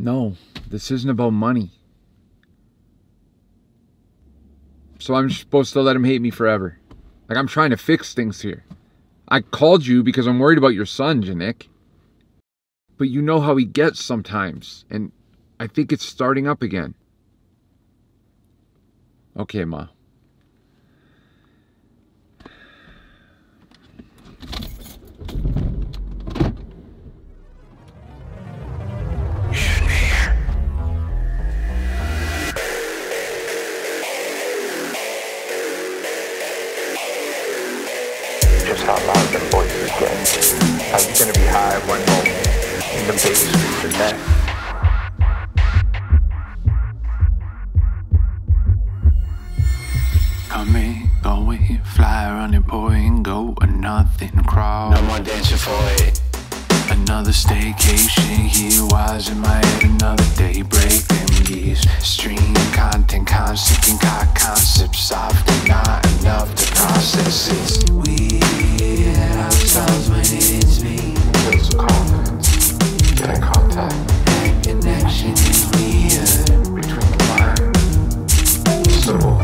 No, this isn't about money. So I'm supposed to let him hate me forever. Like, I'm trying to fix things here. I called you because I'm worried about your son, Janik. But you know how he gets sometimes, and I think it's starting up again. Okay, Ma. Just how loud the voices get. How you gonna be high one moment and the bass the next. Coming, going, fly, running, pouring, go, or nothing, crawl. No more dancing for it. Another staycation here, wise in my head, another day, break them gears. Stream content, constant, got concepts, often not enough to process. It's weird how it sounds when it's me. Build some confidence, get in contact. That connection is weird. Between the mind and the soul.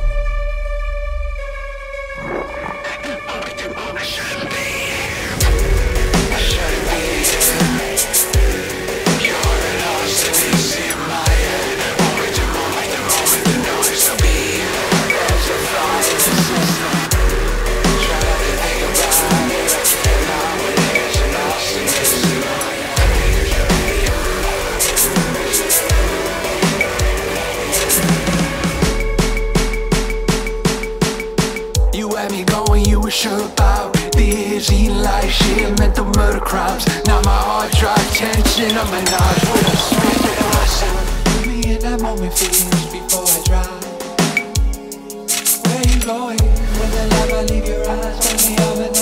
Sure about this, eating like shit, mental murder crimes. Now my heart drive tension, I'm a notch with a switch in myself. Put me in that moment, feelings before I drive. Where you going? When the light I leave your eyes, tell me I'm